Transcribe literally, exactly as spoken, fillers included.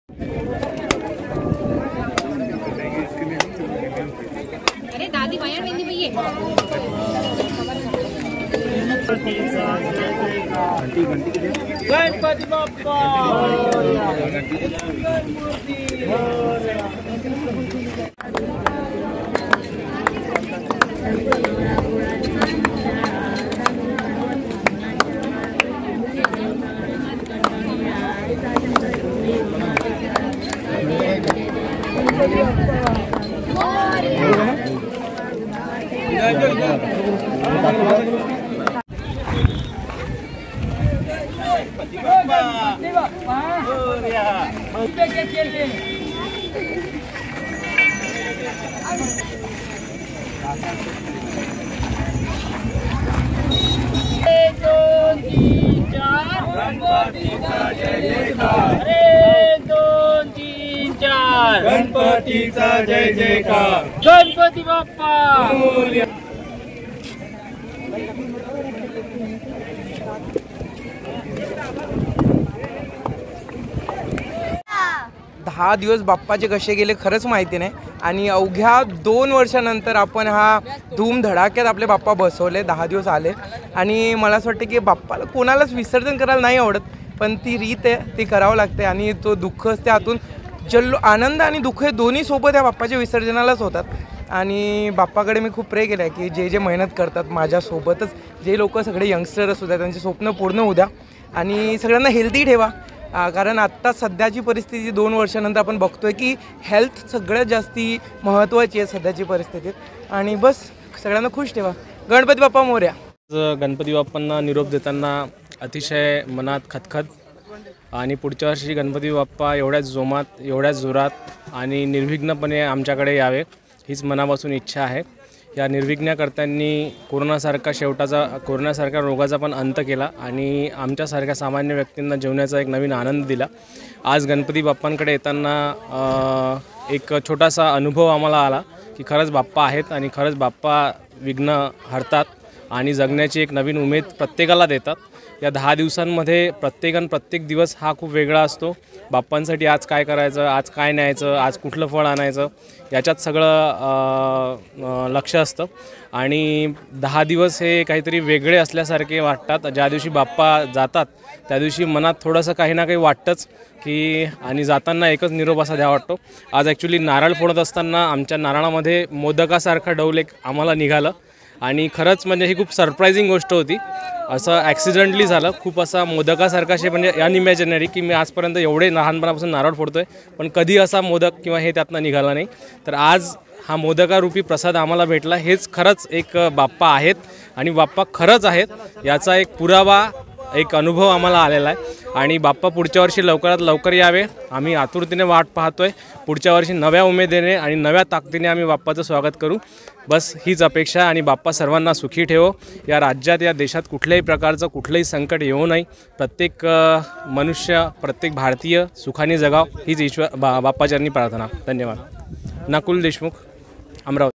अरे दादी बाया मेहंदी भैया गणपति बाप्पा गणपतीचा जय जयकार, गणपती बाप्पा दहा दिवस बाप्पाचे कसे गेले खरंच माहिती नाही आणि अवघ्या दोन वर्षानंतर आपण हा धूम धडाक्यात आपले बाप्पा बसवले. दहा दिवस आले आणि मला असं वाटतं की बाप्पाला कोणालाच विसर्जन करायला नाही आवडत, पण ती रीत आहे ती करावं लागते आणि तो दुःख असते आतून जल्लो आनंद आणि दुःख हे दोन्ही सोबत या बाप्पाच्या विसर्जनालाच होतात. आणि बाप्पाकडे मी खूप प्रे केलं आहे की जे जे मेहनत करतात माझ्यासोबतच जे लोक सगळे यंगस्टर असू द्या त्यांचे स्वप्न पूर्ण होऊ द्या आणि सगळ्यांना हेल्दी ठेवा. कारण आत्ता सध्याची परिस्थिती दोन वर्षानंतर आपण बघतोय की हेल्थ सगळ्यात जास्ती महत्त्वाची आहे सध्याची परिस्थितीत आणि बस सगळ्यांना खुश ठेवा. गणपती बाप्पा मोरया. गणपती बाप्पांना निरोप देताना अतिशय मनात खतखत आणि पुढच्या वर्षी गणपती बाप्पा एवढ्याच जोमात एवढ्याच जोरात आणि निर्विघ्नपणे आमच्याकडे यावे हीच मनापासून इच्छा आहे. या निर्विघ्नकर्त्यांनी कोरोनासारखा शेवटाचा कोरोनासारख्या रोगाचा पण अंत केला आणि आमच्यासारख्या सामान्य व्यक्तींना जेवण्याचा एक नवीन आनंद दिला. आज गणपती बाप्पांकडे येताना एक छोटासा अनुभव आम्हाला आला की खरंच बाप्पा आहेत आणि खरंच बाप्पा विघ्न हरतात आणि जगण्याची एक नवीन उमेद प्रत्येकाला देतात. या दहा दिवसांमध्ये प्रत्येकान प्रत्येक दिवस हा खूप वेगळा असतो. बाप्पांसाठी आज काय करायचं, आज काय न्यायचं, आज कुठलं फळ आणायचं याच्यात सगळं लक्ष असतं आणि दहा दिवस हे काहीतरी वेगळे असल्यासारखे वाटतात. ज्या दिवशी बाप्पा जातात त्या दिवशी मनात थोडंसं काही ना काही वाटतंच की आणि जाताना एकच निरोप असा द्यावा वाटतो. आज ॲक्च्युली नारळ फोडत असताना आमच्या नारळामध्ये मोदकासारखा डौल एक आम्हाला निघालं आणि खरंच म्हणजे ही खूप सरप्रायझिंग गोष्ट होती. असं ॲक्सिडेंटली झालं, खूप असा मोदकासारखा असे म्हणजे अनइमॅजिनरी की मी आजपर्यंत एवढे लहानपणापासून नारळ फोडतो आहे पण कधी असा मोदक किंवा हे त्यातनं निघाला नाही. तर आज हा मोदकारूपी प्रसाद आम्हाला भेटला. हेच खरंच एक बाप्पा आहेत आणि बाप्पा खरंच आहेत याचा एक पुरावा एक अनुभव आम्हाला आलेला आहे आणि बाप्पा पुढच्या वर्षी लवकरात लवकर यावे आम्ही आतुरतेने वाट पाहतो आहे. पुढच्या वर्षी नव्या उमेदीने आणि नव्या ताकदीने आम्ही बाप्पाचं स्वागत करू. बस हीच अपेक्षा आणि बाप्पा सर्वांना सुखी ठेवो. या राज्यात या देशात कुठल्याही प्रकारचं कुठलंही संकट येऊ नये. प्रत्येक मनुष्य प्रत्येक भारतीय सुखाने जगाव हीच ईश्वर बा बाप्पाचरणी प्रार्थना. धन्यवाद. नकुल देशमुख, अमरावती.